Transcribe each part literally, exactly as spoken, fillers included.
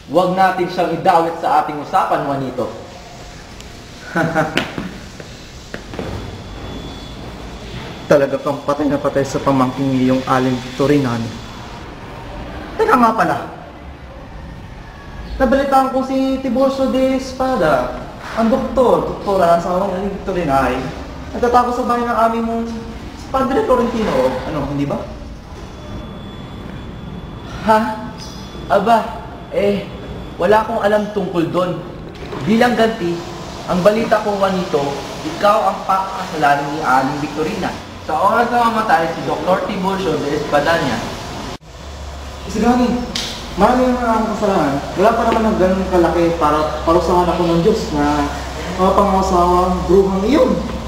Huwag natin siyang idawit sa ating usapan, Juanito. Talaga kang patay na patay sa pamangking iyong Aling Victorinano. Teka nga pala. Nabalitaan ko si Tiburcio de Espada, ang doktor, doktora sa Aling Victorinay. Nagtatakot sa bahay ng aming si Padre Florentino. Ano, hindi ba? Ha? Aba, eh, wala akong alam tungkol doon. Bilang ganti, ang balita ko, Juanito, ikaw ang pakakasalanan ni Aling Victorina. Sa oras na mamatay si Doctor Tiburcio de Espadanya. Isigani, marami naman akong kasalanan. Wala pa naman ng ganun kalaki para parusahan ako ng Diyos na mga pangasawang bruhang iyon.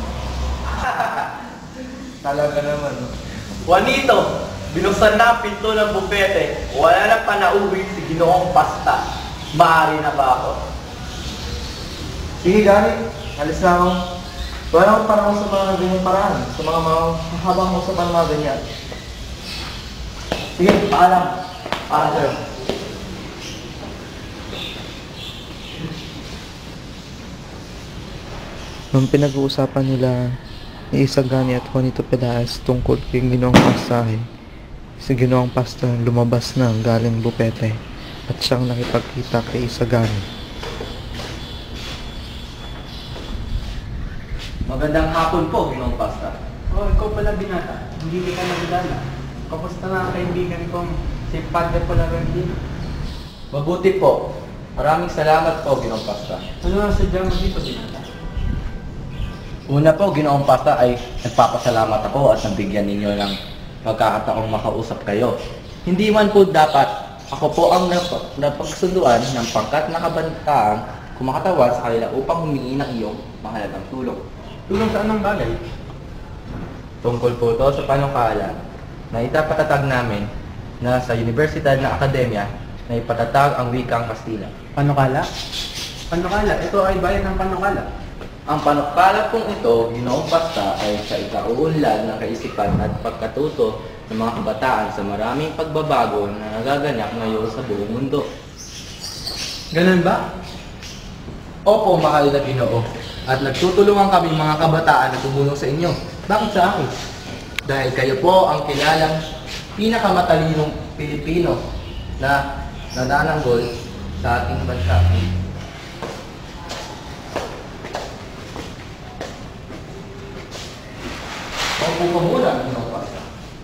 Talaga naman. Juanito, binuksan na ang pinto ng bupete. Wala na pa nauwi si Ginoong Pasta. Maaari na ba ako? Sige, Gani. Alis na ako. Wala akong parang sa mga ganyang paraan. Sa mga mga habang usapan mga ganyan. Sige, paalam. Para sa'yo. Nung pinag-uusapan nila ni Isagani at Juanito Pedaes tungkol kay Ginoong Pastahe, si Ginoong Pasta lumabas na galing bupete at siyang nakipagkita kay Isagani. Magandang hapon po, Ginoong Pasta. Oh, ikaw pala binata. Hindi ka nagdala. Kamusta na ang kaibigan kong si Padre Florentino? Mabuti po. Maraming salamat po, Ginoong Pasta. Ano ang sadyang mo dito, binata? Una po, Ginoong Pasta, ay nagpapasalamat ako at nabigyan ninyo ng magkakataong makausap kayo. Hindi man po dapat ako po ang nap- napagsunduan ng pangkat na kabantaang kumakatawan sa kanila upang humingi ng iyong mahalagang tulong. Tulong sa anong bagay? Tungkol po ito sa panukala na itapatatag namin na sa Universidad na Akademya na ipatatag ang wikang Kastila. Panukala? Panukala? Ito ay bayan ng panukala. Ang panukala pong ito, Ginoong Pasta, ay sa ikauunlad ng kaisipan at pagkatuto ng mga kabataan sa maraming pagbabago na nagaganap ngayon sa buong mundo. Ganun ba? Opo, mahal na Ginoo. At nagtutulungan kami mga kabataan na tumulong sa inyo. Bakit sa akin? Dahil kayo po ang kilalang pinakamatalinong Pilipino na nanananggol sa ating bansa. Opo pa muna, Ginoong Pasta.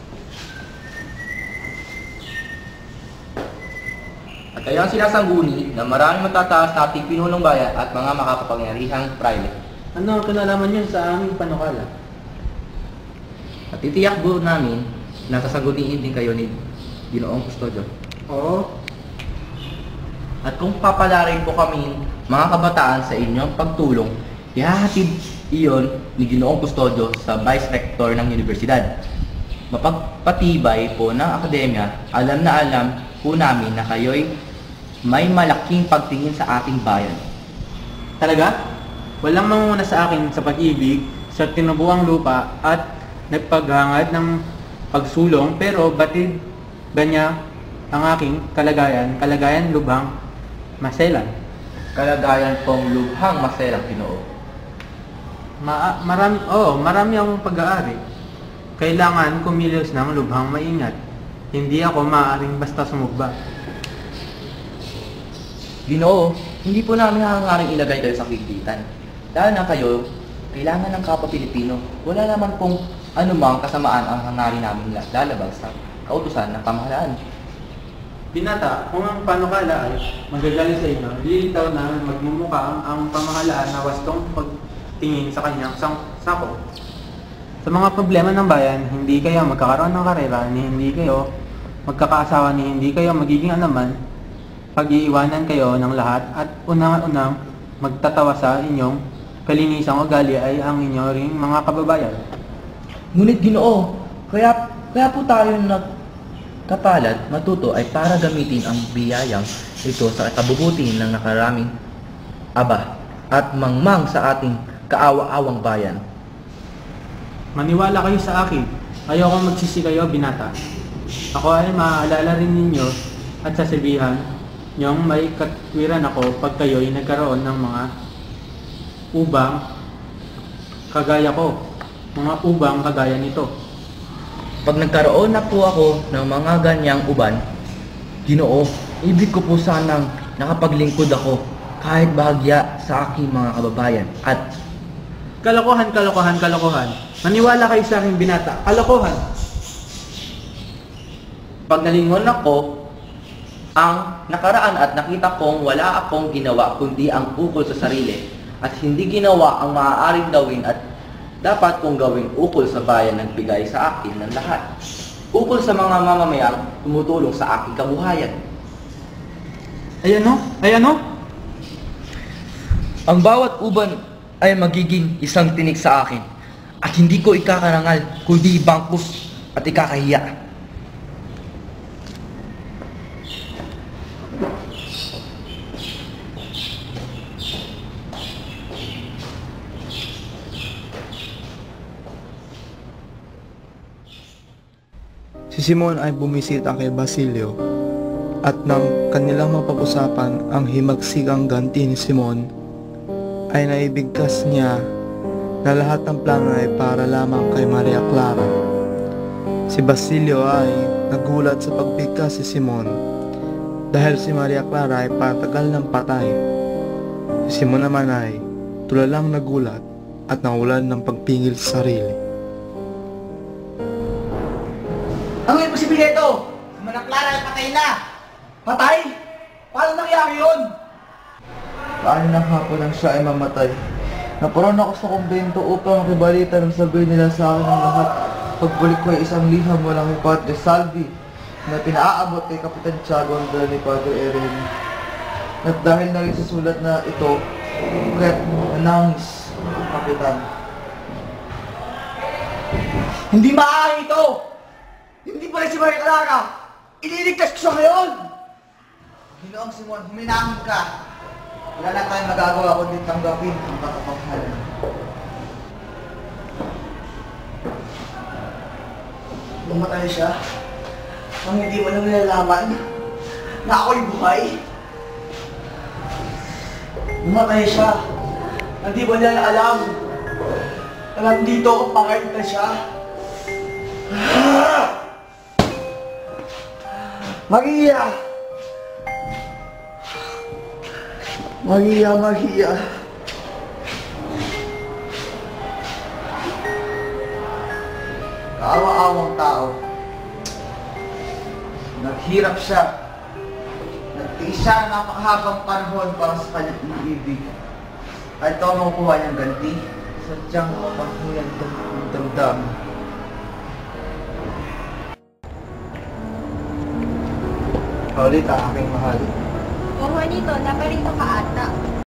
At kayo ang sinasangguni na maraming matataas na ating pinunong bayan at mga makakapangyarihang praile. Ano ang kinalaman yun sa aming panukala? At titiyak po namin na sasagutin din kayo ni Ginoong Custodio. Oo. At kung papalarin po kami mga kabataan sa inyong pagtulong, ihahatid iyon ni Ginoong Custodio sa Vice Rector ng Universidad. Mapagpatibay po ng akademya, alam na alam po namin na kayo'y may malaking pagtingin sa ating bayan. Talaga? Walang manguna sa akin sa pag-ibig, sa tinubuang lupa at nagpaghangad ng pagsulong, pero batid ba niya ang aking kalagayan, kalagayan lubhang maselan? Kalagayan pong lubhang maselang, Ginoo. Ma marami, oh, marami akong pag-aari. Kailangan kumilos ng lubhang maingat. Hindi ako maaaring basta sumugba. Ginoo, hindi po namin hangaring ilagay kayo sa kiglitan. Dahil na kayo, kailangan ng kapwa Pilipino. Wala naman pong anumang kasamaan ang hangarin namin lalabas sa kautusan ng pamahalaan. Binata, kung ang panukala ay magagaling sa inyo, lilitaw na magmumukha ang, ang pamahalaan na wastong pagtingin sa kanyang sang sako. Sa mga problema ng bayan, hindi kayo magkakaroon ng karera, ni hindi kayo magkakaasawa, ni hindi kayo magiging alaman, pag-iiwanan kayo ng lahat at unang-unang magtatawa sa inyong kalinisang ugali ay ang inyo ring mga kababayan. Ngunit Ginoo, kaya, kaya po tayo nagkapalad matuto ay para gamitin ang biyayang ito sa kabubuti ng nakaraming aba at mangmang sa ating kaawa-awang bayan. Maniwala kayo sa akin. Ayoko magsisi kayo, binata. Ako ay maaalala rin ninyo at sasabihan niyong may katwiran ako pag kayo'y nagkaroon ng mga ubang kagaya ko. Mga ubang kagaya nito. Pag nagkaroon na po ako ng mga ganyang uban, Ginoo, ibig ko po sanang nakapaglingkod ako kahit bahagya sa aking mga kababayan. At Kalokohan, kalokohan, kalokohan. Maniwala kayo sa aking binata. Kalokohan. pag nalingon ako ang nakaraan at nakita kong wala akong ginawa kundi ang ukol sa sarili at hindi ginawa ang maaaring gawin at dapat kong gawing ukol sa bayan nagbigay sa akin ng lahat. Ukol sa mga mamamayang tumutulong sa aking kabuhayan. Ayan o, ayan o. Ang bawat uban ay magiging isang tinik sa akin at hindi ko ikakarangal kundi bangkus at ikakahiya. Si Simon ay bumisita kay Basilio at nang kanilang mapag-usapan ang himagsikang ganti ni Simon ay naibigkas niya na lahat ng plano ay para lamang kay Maria Clara. Si Basilio ay nagulat sa pagbigkas si Simon dahil si Maria Clara ay patagal ng patay. Si Simon naman ay tulalang nagulat at nawalan ng pagpingil sa sarili. Ano yung posibilidad ito? Si Maria Clara ay patay na! Patay? Paano nangyari yun? Paano na hapon ang siya ay mamatay? Naparoon ako sa kumbento upang makibalita ng sabihin nila sa akin ang lahat. Pagbalik ko ay isang liham walang ni Padre Salvi na pinaaabot kay Kapitan Tiago ang dala ni Padre Eren. At dahil na rin sa sulat na ito, kaya't nanangis ang Kapitan. Hindi maaari ito! Hindi pa rin si Maria Clara! Iniligtas ko siya ngayon! Ginoong Simon, huminahon ka! Wala na tayong magagawa kundi tanggapin ang katotohanan. Namatay siya nang hindi mo nang nilalaman na ako'y buhay. Namatay siya nang di ba niya na alam na nandito ang pangalit na siya. Maria! Maria, Maria! Kaawa-awang tao. Naghirap siya. Nagtiis siya ng napakahabang panahon para sa kanyang iniibig. At ito ang makukuha niyang ganti. Sadyang panghiyan ng damdamin. Ulit ang aking mahal. Oh, Juanito, naparito ka ata.